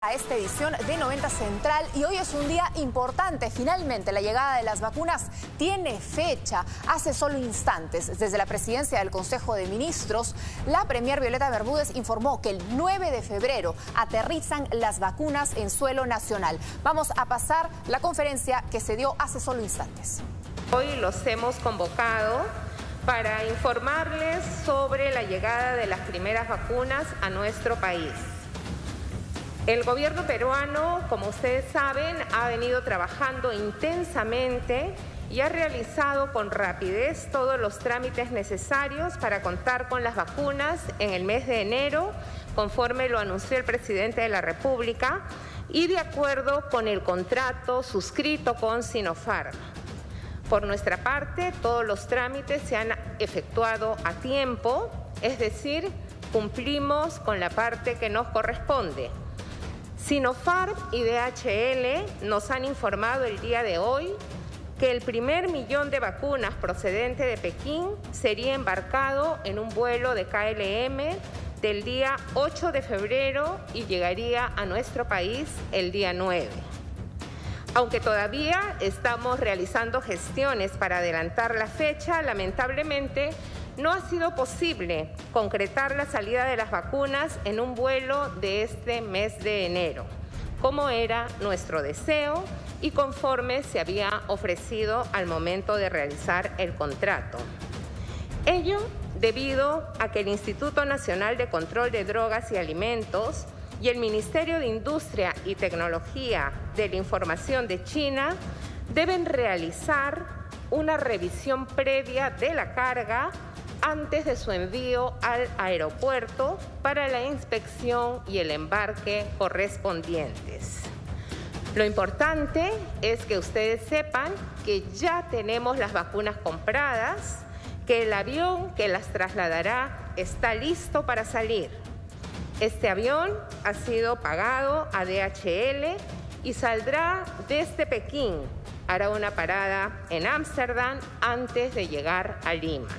a esta edición de 90 Central y hoy es un día importante. Finalmente, la llegada de las vacunas tiene fecha. Hace solo instantes, desde la presidencia del Consejo de Ministros, la premier Violeta Bermúdez informó que el 9 de febrero aterrizan las vacunas en suelo nacional. Vamos a pasar la conferencia que se dio hace solo instantes. Hoy los hemos convocado para informarles sobre la llegada de las primeras vacunas a nuestro país. El gobierno peruano, como ustedes saben, ha venido trabajando intensamente y ha realizado con rapidez todos los trámites necesarios para contar con las vacunas en el mes de enero, conforme lo anunció el presidente de la República, y de acuerdo con el contrato suscrito con Sinopharm. Por nuestra parte, todos los trámites se han efectuado a tiempo, es decir, cumplimos con la parte que nos corresponde. Sinopharm y DHL nos han informado el día de hoy que el primer millón de vacunas procedente de Pekín sería embarcado en un vuelo de KLM del día 8 de febrero y llegaría a nuestro país el día 9. Aunque todavía estamos realizando gestiones para adelantar la fecha, lamentablemente no ha sido posible concretar la salida de las vacunas en un vuelo de este mes de enero, como era nuestro deseo y conforme se había ofrecido al momento de realizar el contrato. Ello debido a que el Instituto Nacional de Control de Drogas y Alimentos y el Ministerio de Industria y Tecnología de la Información de China deben realizar una revisión previa de la carga antes de su envío al aeropuerto para la inspección y el embarque correspondientes. Lo importante es que ustedes sepan que ya tenemos las vacunas compradas, que el avión que las trasladará está listo para salir. Este avión ha sido pagado a DHL y saldrá desde Pekín. Hará una parada en Ámsterdam antes de llegar a Lima.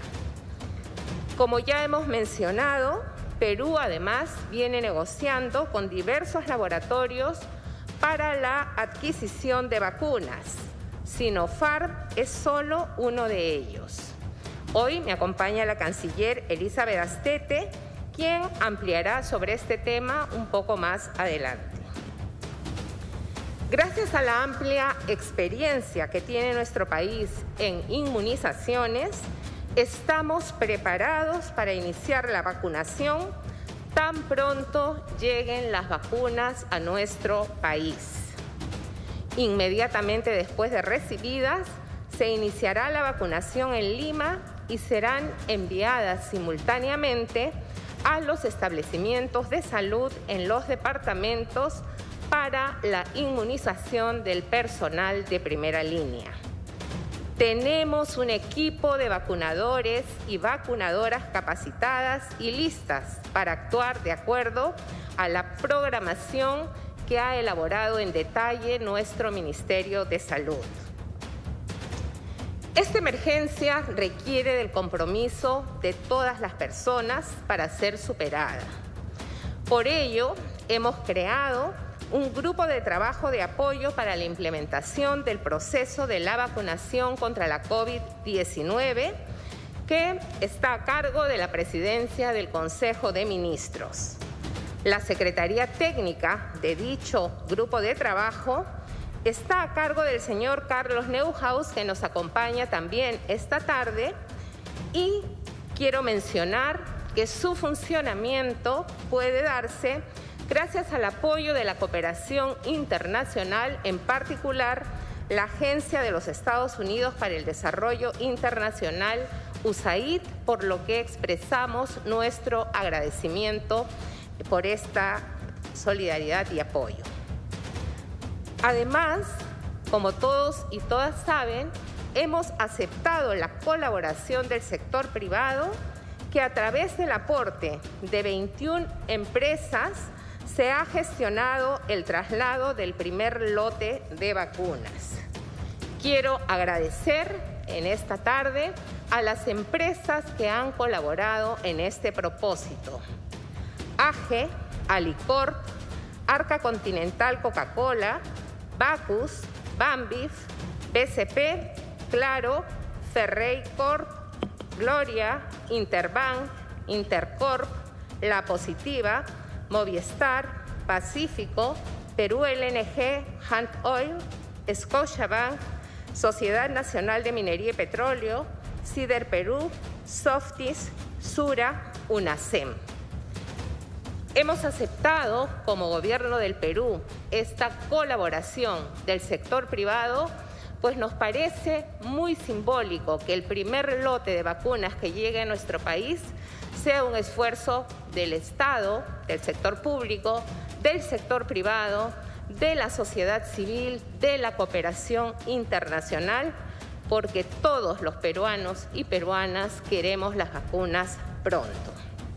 Como ya hemos mencionado, Perú además viene negociando con diversos laboratorios para la adquisición de vacunas. Sinopharm es solo uno de ellos. Hoy me acompaña la canciller Elizabeth Astete, quien ampliará sobre este tema un poco más adelante. Gracias a la amplia experiencia que tiene nuestro país en inmunizaciones, estamos preparados para iniciar la vacunación tan pronto lleguen las vacunas a nuestro país. Inmediatamente después de recibidas, se iniciará la vacunación en Lima y serán enviadas simultáneamente a los establecimientos de salud en los departamentos para la inmunización del personal de primera línea. Tenemos un equipo de vacunadores y vacunadoras capacitadas y listas para actuar de acuerdo a la programación que ha elaborado en detalle nuestro Ministerio de Salud. Esta emergencia requiere del compromiso de todas las personas para ser superada. Por ello, hemos creado un grupo de trabajo de apoyo para la implementación del proceso de la vacunación contra la COVID-19 que está a cargo de la presidencia del Consejo de Ministros. La Secretaría Técnica de dicho grupo de trabajo está a cargo del señor Carlos Neuhaus, que nos acompaña también esta tarde, y quiero mencionar que su funcionamiento puede darse gracias al apoyo de la cooperación internacional, en particular la Agencia de los Estados Unidos para el Desarrollo Internacional, USAID, por lo que expresamos nuestro agradecimiento por esta solidaridad y apoyo. Además, como todos y todas saben, hemos aceptado la colaboración del sector privado que a través del aporte de 21 empresas se ha gestionado el traslado del primer lote de vacunas. Quiero agradecer en esta tarde a las empresas que han colaborado en este propósito: AGE, Alicorp, Arca Continental Coca-Cola, Bacus, Bambif, BCP, Claro, Ferrey Corp, Gloria, Interbank, Intercorp, La Positiva, Movistar, Pacífico, Perú LNG, Hunt Oil, Scotiabank, Sociedad Nacional de Minería y Petróleo, Cider Perú, Softis, Sura, UNACEM. Hemos aceptado como Gobierno del Perú esta colaboración del sector privado, pues nos parece muy simbólico que el primer lote de vacunas que llegue a nuestro país sea un esfuerzo del Estado, del sector público, del sector privado, de la sociedad civil, de la cooperación internacional, porque todos los peruanos y peruanas queremos las vacunas pronto.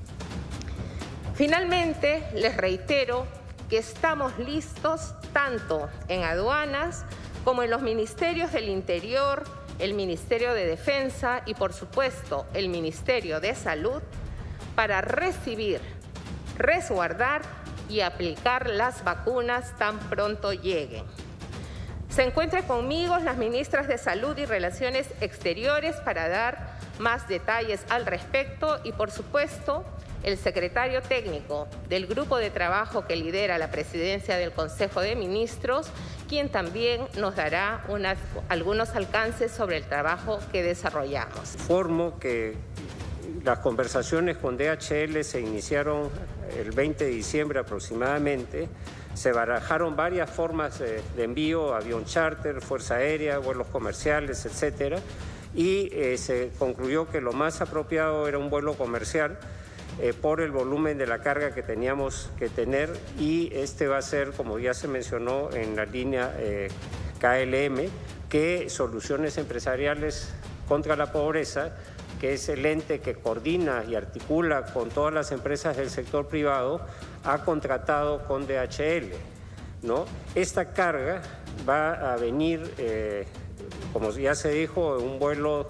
Finalmente, les reitero que estamos listos tanto en aduanas como en los ministerios del Interior, el Ministerio de Defensa y, por supuesto, el Ministerio de Salud para recibir, resguardar y aplicar las vacunas tan pronto lleguen. Se encuentran conmigo las ministras de Salud y Relaciones Exteriores para dar más detalles al respecto y, por supuesto, el secretario técnico del grupo de trabajo que lidera la presidencia del Consejo de Ministros, quien también nos dará algunos alcances sobre el trabajo que desarrollamos. Informo que las conversaciones con DHL se iniciaron el 20 de diciembre aproximadamente. Se barajaron varias formas de envío, avión charter, fuerza aérea, vuelos comerciales, etcétera, y se concluyó que lo más apropiado era un vuelo comercial por el volumen de la carga que teníamos que tener, y este va a ser, como ya se mencionó, en la línea KLM, que Soluciones Empresariales contra la Pobreza, que es el ente que coordina y articula con todas las empresas del sector privado, ha contratado con DHL, ¿no? Esta carga va a venir, como ya se dijo, un vuelo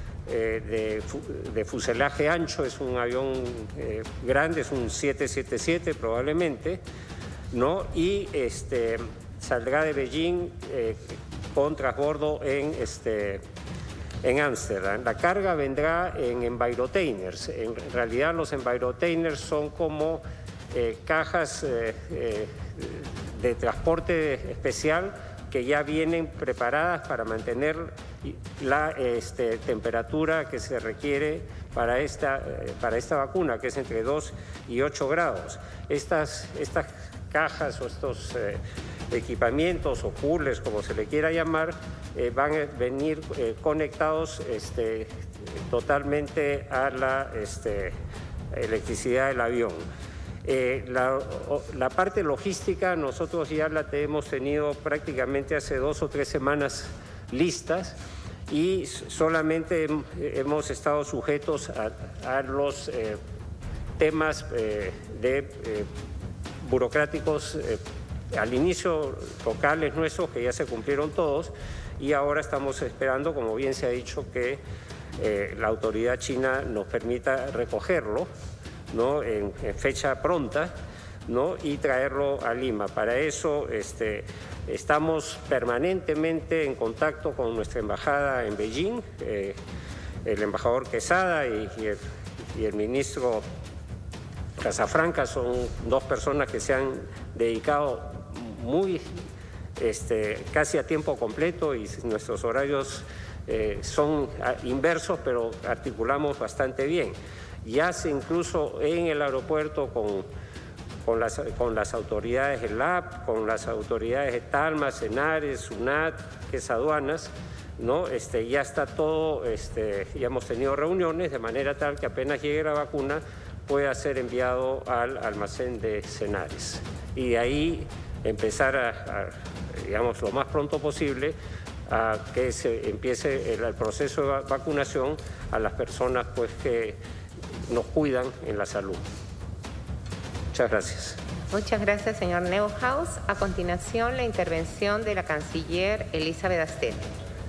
de fuselaje ancho, es un avión grande, es un 777 probablemente, ¿no? Y saldrá de Beijing con transbordo en Ámsterdam. La carga vendrá en envirotainers. En realidad los envirotainers son como cajas de transporte especial que ya vienen preparadas para mantener la temperatura que se requiere para esta vacuna, que es entre 2 y 8 grados. Estas cajas o estos equipamientos o coolers, como se le quiera llamar, van a venir conectados totalmente a la electricidad del avión. La parte logística nosotros ya la hemos tenido prácticamente hace 2 o 3 semanas listas, y solamente hemos estado sujetos a los temas burocráticos al inicio locales nuestros, que ya se cumplieron todos, y ahora estamos esperando, como bien se ha dicho, que la autoridad china nos permita recogerlo, ¿no? en fecha pronta, ¿no? Y traerlo a Lima. Para eso estamos permanentemente en contacto con nuestra embajada en Beijing, el embajador Quesada y el ministro Casafranca son 2 personas que se han dedicado casi a tiempo completo, y nuestros horarios son inversos, pero articulamos bastante bien. Ya se incluso en el aeropuerto con las autoridades del LAP, con las autoridades de Talma, Senares, SUNAT, que es aduanas, ¿no? Ya está todo, ya hemos tenido reuniones de manera tal que apenas llegue la vacuna pueda ser enviado al almacén de Senares. Y de ahí empezar digamos, lo más pronto posible a que se empiece el proceso de vacunación a las personas pues que nos cuidan en la salud. Muchas gracias. Muchas gracias, señor Neuhaus. A continuación, la intervención de la canciller Elizabeth Astelli.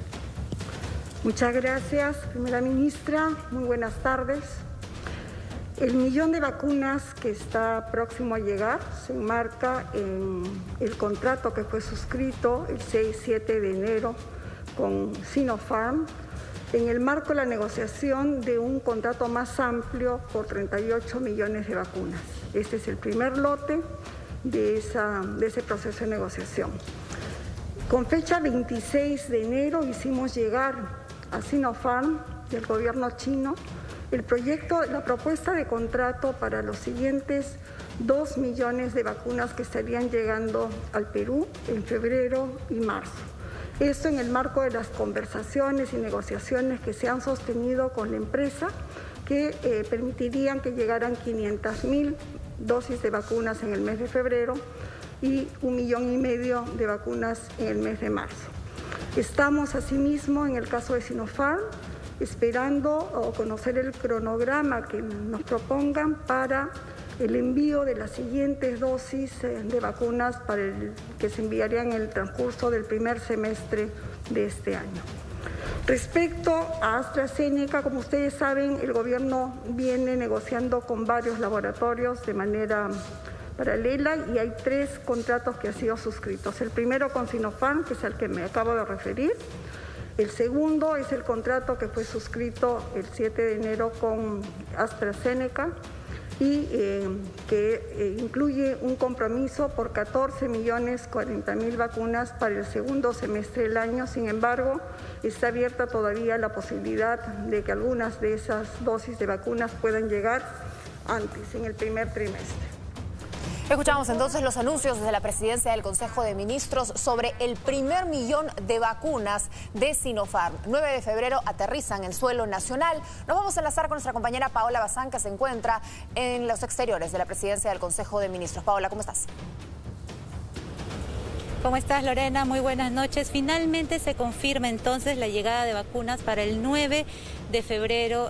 Muchas gracias, primera ministra. Muy buenas tardes. El millón de vacunas que está próximo a llegar se enmarca en el contrato que fue suscrito el 6-7 de enero con Sinopharm, en el marco de la negociación de un contrato más amplio por 38 millones de vacunas. Este es el primer lote de ese proceso de negociación. Con fecha 26 de enero hicimos llegar a Sinopharm del gobierno chino la propuesta de contrato para los siguientes 2 millones de vacunas que estarían llegando al Perú en febrero y marzo. Esto en el marco de las conversaciones y negociaciones que se han sostenido con la empresa que permitirían que llegaran 500.000 dosis de vacunas en el mes de febrero y 1,5 millones de vacunas en el mes de marzo. Estamos asimismo, en el caso de Sinopharm, esperando conocer el cronograma que nos propongan para el envío de las siguientes dosis de vacunas que se enviarían en el transcurso del primer semestre de este año. Respecto a AstraZeneca, como ustedes saben, el gobierno viene negociando con varios laboratorios de manera paralela y hay 3 contratos que han sido suscritos. El primero con Sinopharm, que es al que me acabo de referir. El segundo es el contrato que fue suscrito el 7 de enero con AstraZeneca y que incluye un compromiso por 14.040.000 vacunas para el segundo semestre del año. Sin embargo, está abierta todavía la posibilidad de que algunas de esas dosis de vacunas puedan llegar antes, en el primer trimestre. Escuchamos entonces los anuncios desde la presidencia del Consejo de Ministros sobre el primer millón de vacunas de Sinopharm. 9 de febrero aterrizan en suelo nacional. Nos vamos a enlazar con nuestra compañera Paola Bazán, que se encuentra en los exteriores de la presidencia del Consejo de Ministros. Paola, ¿cómo estás? ¿Cómo estás, Lorena? Muy buenas noches. Finalmente se confirma entonces la llegada de vacunas para el 9 de febrero.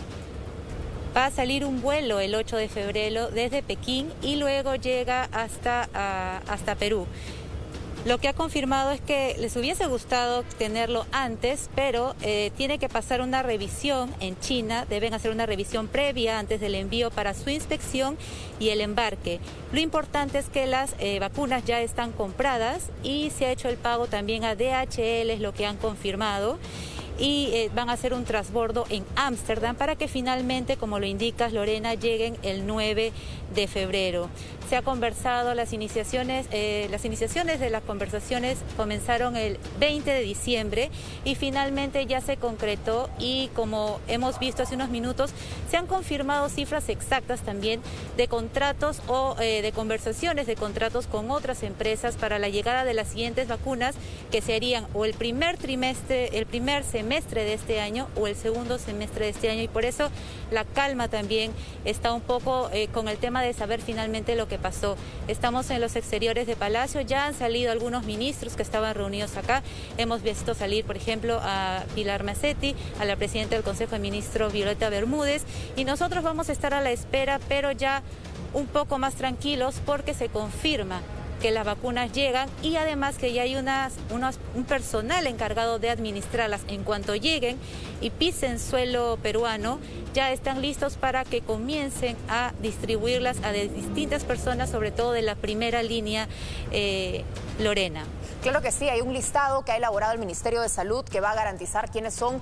Va a salir un vuelo el 8 de febrero desde Pekín y luego llega hasta Perú. Lo que ha confirmado es que les hubiese gustado tenerlo antes, pero tiene que pasar una revisión en China. Deben hacer una revisión previa antes del envío para su inspección y el embarque. Lo importante es que las vacunas ya están compradas y se ha hecho el pago también a DHL, es lo que han confirmado. Y van a hacer un transbordo en Ámsterdam para que finalmente, como lo indicas, Lorena, lleguen el 9 de febrero. Se ha conversado, las iniciaciones de las conversaciones comenzaron el 20 de diciembre y finalmente ya se concretó y, como hemos visto hace unos minutos, se han confirmado cifras exactas también de contratos o de conversaciones de contratos con otras empresas para la llegada de las siguientes vacunas, que serían o el primer semestre de este año o el segundo semestre de este año, y por eso la calma también está un poco con el tema de saber finalmente lo que pasó. Estamos en los exteriores de Palacio, ya han salido algunos ministros que estaban reunidos acá. Hemos visto salir, por ejemplo, a Pilar Macetti, a la presidenta del Consejo de Ministros, Violeta Bermúdez, y nosotros vamos a estar a la espera, pero ya un poco más tranquilos porque se confirma que las vacunas llegan y además que ya hay un personal encargado de administrarlas. En cuanto lleguen y pisen suelo peruano, ya están listos para que comiencen a distribuirlas a distintas personas, sobre todo de la primera línea, Lorena. Claro que sí, hay un listado que ha elaborado el Ministerio de Salud que va a garantizar quiénes son,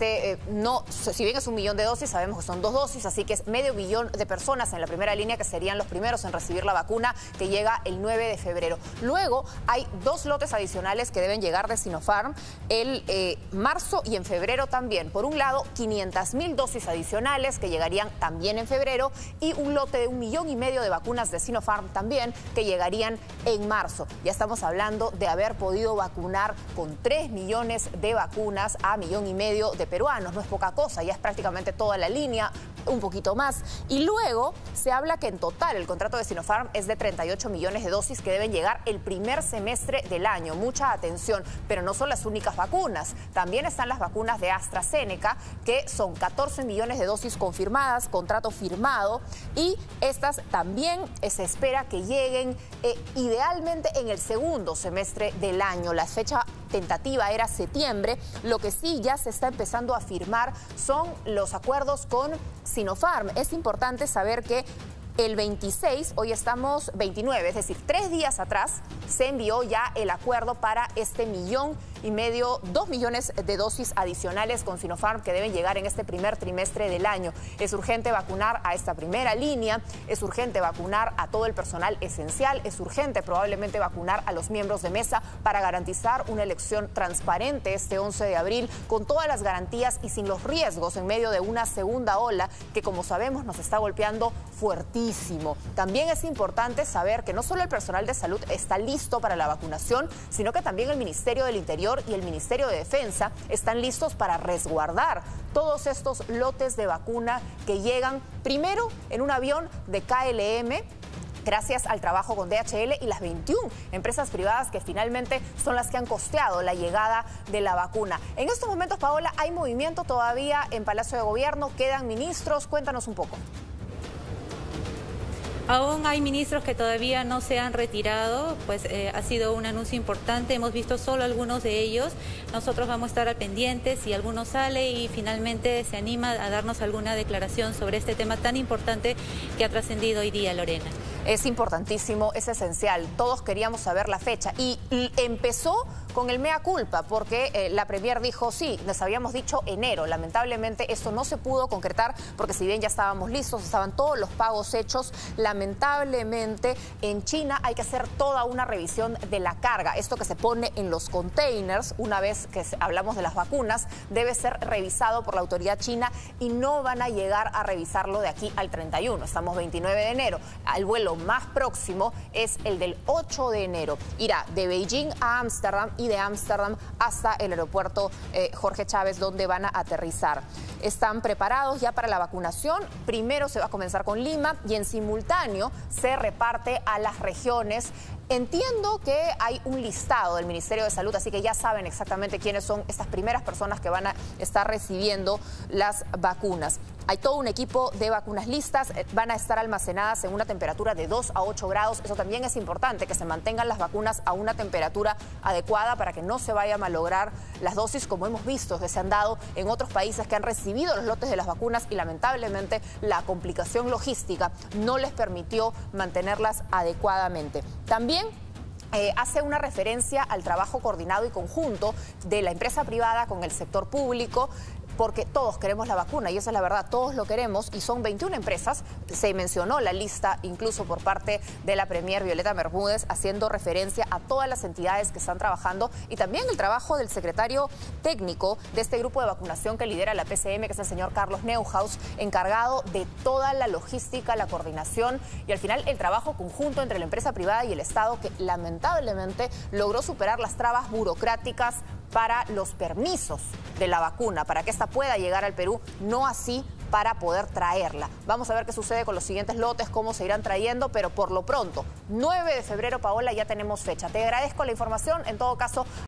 si bien es 1 millón de dosis, sabemos que son 2 dosis, así que es medio millón de personas en la primera línea que serían los primeros en recibir la vacuna que llega el 9 de febrero. Luego hay 2 lotes adicionales que deben llegar de Sinopharm el marzo y en febrero también. Por un lado, 500.000 dosis adicionales que llegarían también en febrero y un lote de 1,5 millones de vacunas de Sinopharm también que llegarían en marzo. Ya estamos hablando de haber podido vacunar con 3 millones de vacunas a 1,5 millones de peruanos. No es poca cosa, ya es prácticamente toda la línea, un poquito más. Y luego se habla que en total el contrato de Sinopharm es de 38 millones de dosis que deben llegar el primer semestre del año. Mucha atención, pero no son las únicas vacunas. También están las vacunas de AstraZeneca, que son 14 millones de dosis confirmadas, contrato firmado, y estas también se espera que lleguen idealmente en el segundo semestre del año. La fecha tentativa era septiembre. Lo que sí ya se está empezando a firmar son los acuerdos con Sinopharm. Es importante saber que el 26, hoy estamos 29, es decir, 3 días atrás se envió ya el acuerdo para este 1,5 millones, 2 millones de dosis adicionales con Sinopharm que deben llegar en este primer trimestre del año. Es urgente vacunar a esta primera línea, es urgente vacunar a todo el personal esencial, es urgente probablemente vacunar a los miembros de mesa para garantizar una elección transparente este 11 de abril con todas las garantías y sin los riesgos en medio de una segunda ola que, como sabemos, nos está golpeando fuertísimo. También es importante saber que no solo el personal de salud está listo para la vacunación, sino que también el Ministerio del Interior y el Ministerio de Defensa están listos para resguardar todos estos lotes de vacuna que llegan primero en un avión de KLM, gracias al trabajo con DHL y las 21 empresas privadas que finalmente son las que han costeado la llegada de la vacuna. En estos momentos, Paola, ¿hay movimiento todavía en Palacio de Gobierno? ¿Quedan ministros? Cuéntanos un poco. Aún hay ministros que todavía no se han retirado, pues ha sido un anuncio importante, hemos visto solo algunos de ellos. Nosotros vamos a estar al pendiente si alguno sale y finalmente se anima a darnos alguna declaración sobre este tema tan importante que ha trascendido hoy día, Lorena. Es importantísimo, es esencial. Todos queríamos saber la fecha y empezó con el mea culpa porque la Premier dijo, sí, les habíamos dicho enero. Lamentablemente esto no se pudo concretar porque si bien ya estábamos listos, estaban todos los pagos hechos, lamentablemente en China hay que hacer toda una revisión de la carga. Esto que se pone en los containers, una vez que hablamos de las vacunas, debe ser revisado por la autoridad china y no van a llegar a revisarlo de aquí al 31. Estamos 29 de enero. El vuelo más próximo es el del 8 de enero. Irá de Beijing a Ámsterdam y de Ámsterdam hasta el aeropuerto Jorge Chávez, donde van a aterrizar. Están preparados ya para la vacunación. Primero se va a comenzar con Lima y en simultáneo se reparte a las regiones. Entiendo que hay un listado del Ministerio de Salud, así que ya saben exactamente quiénes son estas primeras personas que van a estar recibiendo las vacunas. Hay todo un equipo de vacunas listas, van a estar almacenadas en una temperatura de 2 a 8 grados. Eso también es importante, que se mantengan las vacunas a una temperatura adecuada para que no se vaya a malograr las dosis, como hemos visto que se han dado en otros países que han recibido los lotes de las vacunas y lamentablemente la complicación logística no les permitió mantenerlas adecuadamente. También hace una referencia al trabajo coordinado y conjunto de la empresa privada con el sector público, porque todos queremos la vacuna y esa es la verdad, todos lo queremos y son 21 empresas. Se mencionó la lista incluso por parte de la Premier Violeta Bermúdez, haciendo referencia a todas las entidades que están trabajando y también el trabajo del secretario técnico de este grupo de vacunación que lidera la PCM, que es el señor Carlos Neuhaus, encargado de toda la logística, la coordinación y al final el trabajo conjunto entre la empresa privada y el Estado, que lamentablemente logró superar las trabas burocráticas para los permisos de la vacuna, para que esta pueda llegar al Perú, no así para poder traerla. Vamos a ver qué sucede con los siguientes lotes, cómo se irán trayendo, pero por lo pronto, 9 de febrero, Paola, ya tenemos fecha. Te agradezco la información, en todo caso...